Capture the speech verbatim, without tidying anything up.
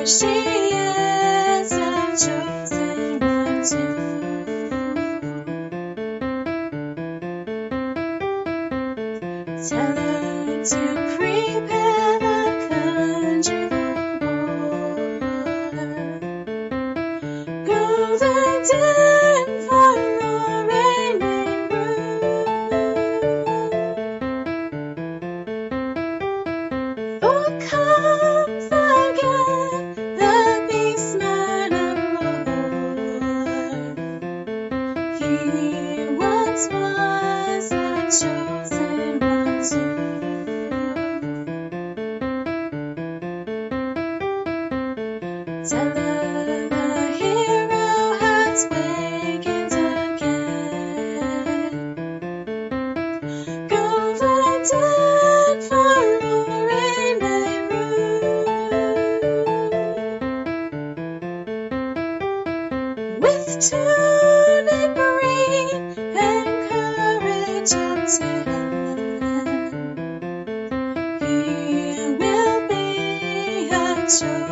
she is a chosen one too. Tell her to prepare the conjugal water. Golden den for our reigning room. For comes again the beastman of war. He once was a chosen one too. Tell her the hero has wakened again. Golden den for our reigning room. With tunic green and courage untamed, he will be a chosen